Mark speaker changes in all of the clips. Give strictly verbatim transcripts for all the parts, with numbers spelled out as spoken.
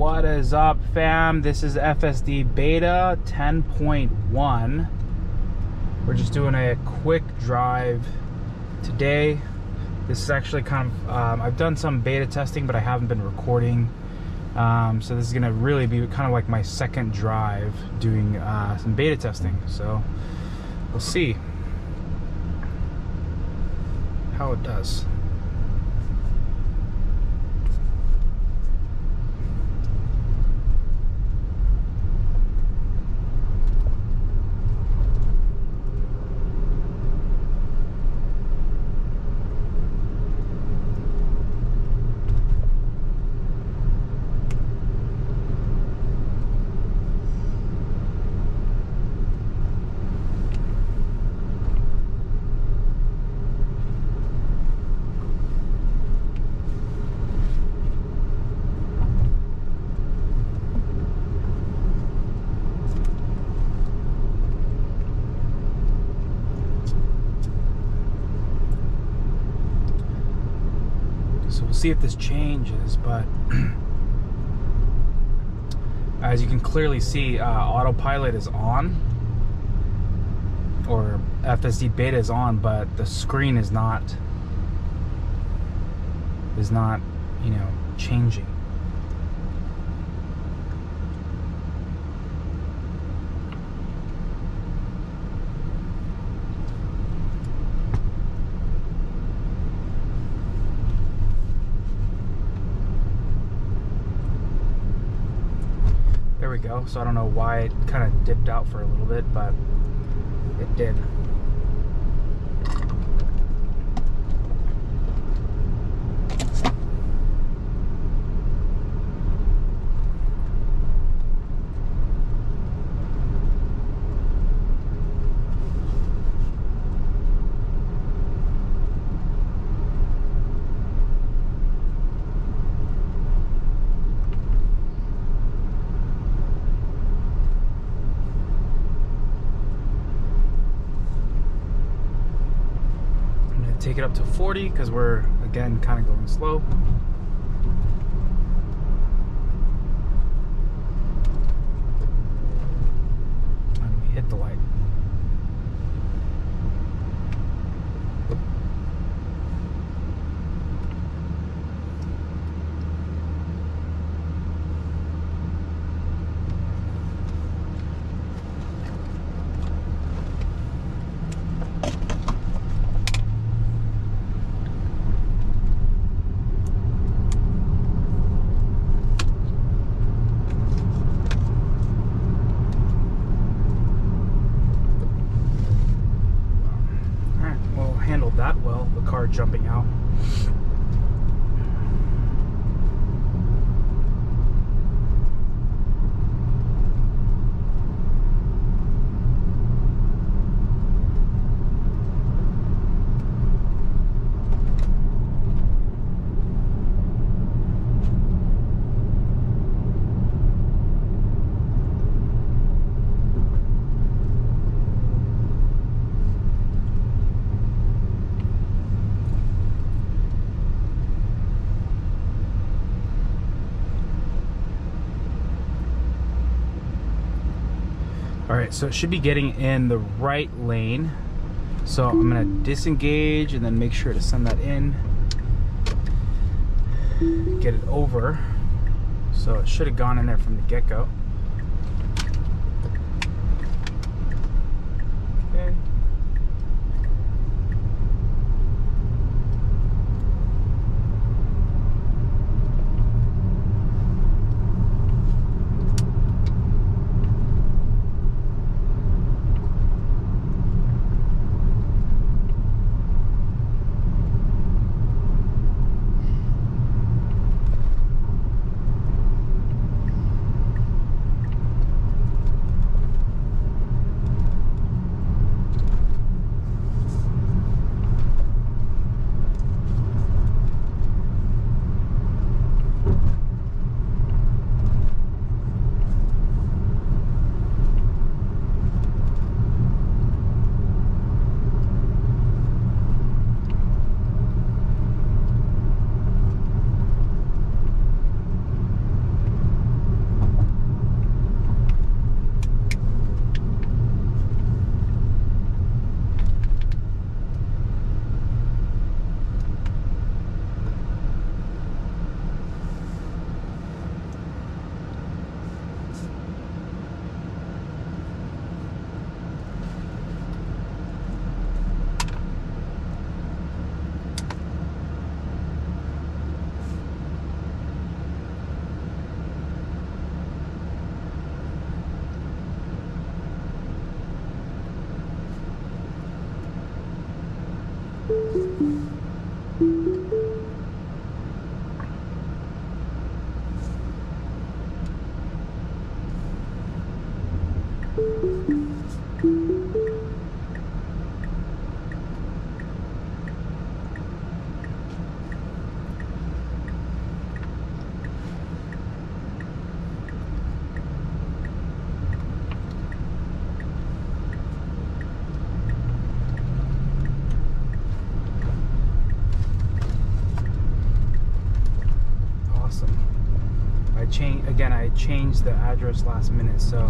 Speaker 1: What is up, fam? This is F S D Beta ten point one. We're just doing a quick drive today. This is actually kind of, um, I've done some beta testing, but I haven't been recording. Um, so this is gonna really be kind of like my second drive doing uh, some beta testing. So we'll see how it does. So we'll see if this changes, but as you can clearly see, uh, autopilot is on, or F S D Beta is on, but the screen is not is not, you know, changing. There we go. So I don't know why it kind of dipped out for a little bit, but it did. Take it up to forty because we're again kind of going slow. And we hit the light. Handled that well, the car jumping out. Alright, so it should be getting in the right lane. So I'm going to disengage and then make sure to send that in. Get it over. So it should have gone in there from the get-go. Okay. changed again. I changed the address last minute, so.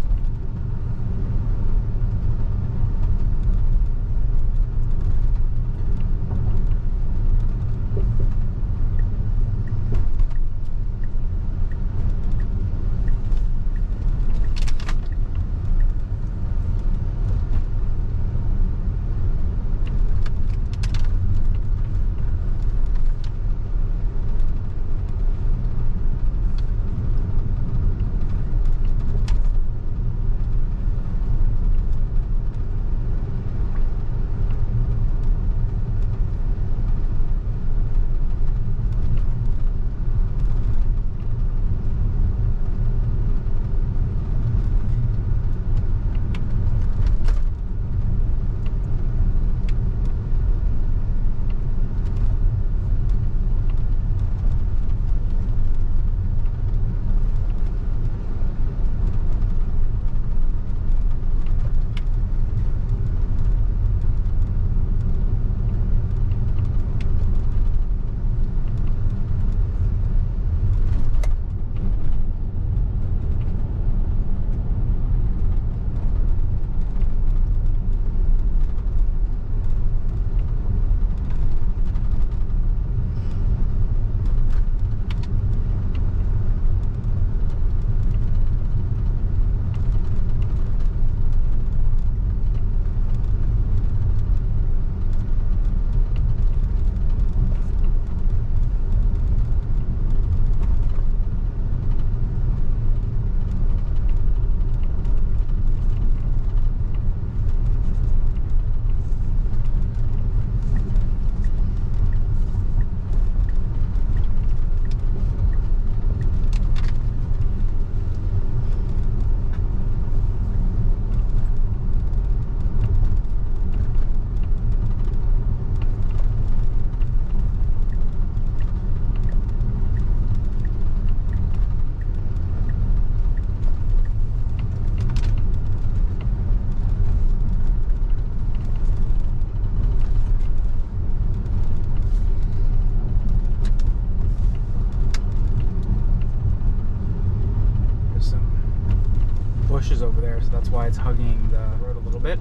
Speaker 1: Bushes over there, so that's why it's hugging the road a little bit.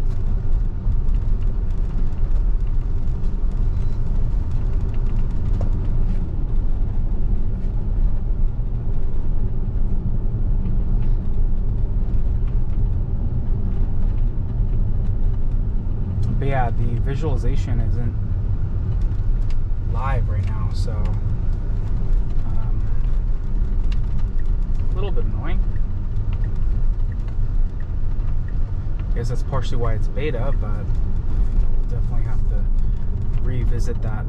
Speaker 1: But yeah, the visualization isn't live right now, so um, a little bit annoying. I guess that's partially why it's beta, but definitely have to revisit that.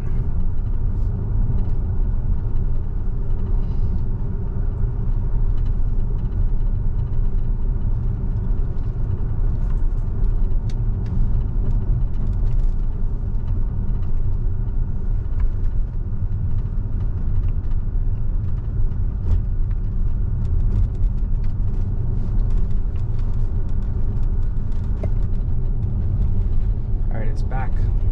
Speaker 1: Back.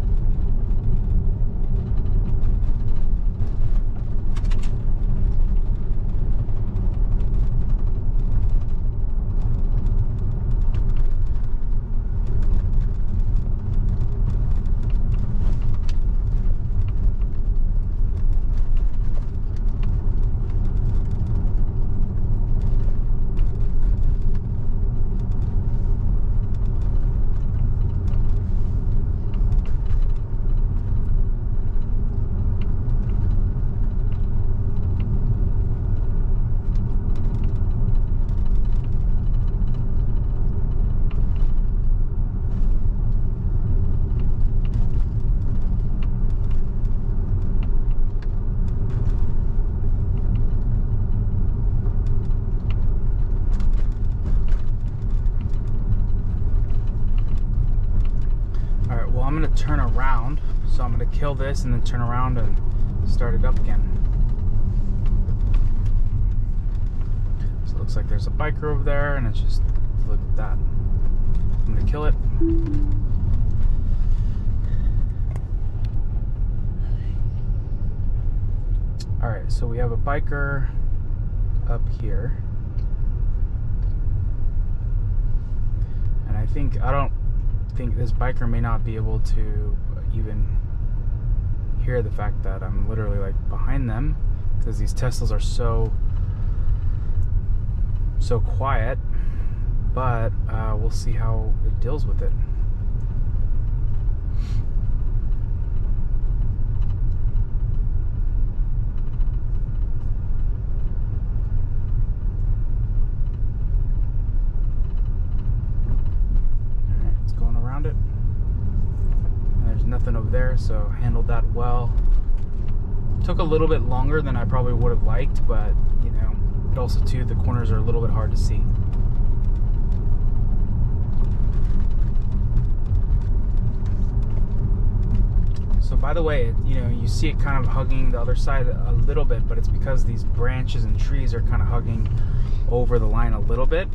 Speaker 1: I'm going to turn around, so I'm going to kill this and then turn around and start it up again. So it looks like there's a biker over there, and it's just, look at that. I'm going to kill it. Alright, so we have a biker up here. And I think, I don't think this biker may not be able to even hear the fact that I'm literally like behind them, because these Teslas are so, so quiet. But uh, we'll see how it deals with it. Alright, it's going around it. And there's nothing over there, so handled that well. Took a little bit longer than I probably would have liked, but you know, it also too, the corners are a little bit hard to see. So by the way, you know, you see it kind of hugging the other side a little bit, but it's because these branches and trees are kind of hugging over the line a little bit.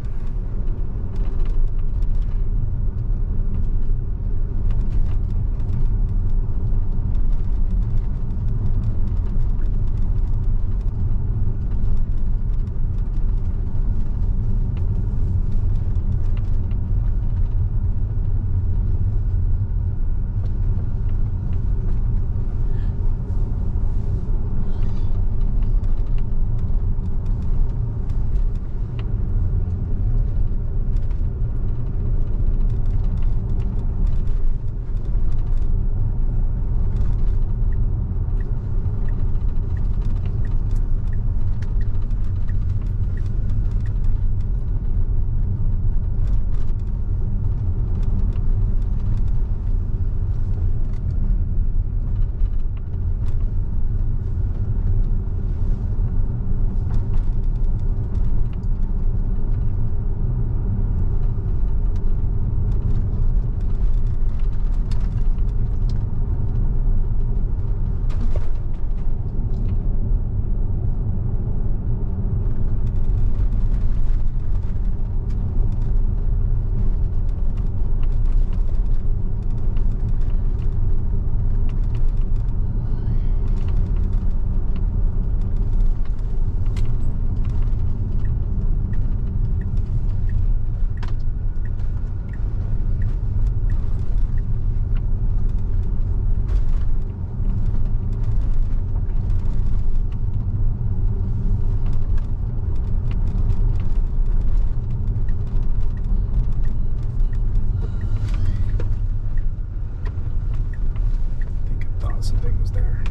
Speaker 1: Something was there.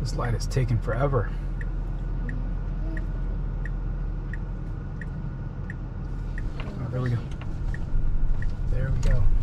Speaker 1: This light is taking forever. Oh, there we go. There we go.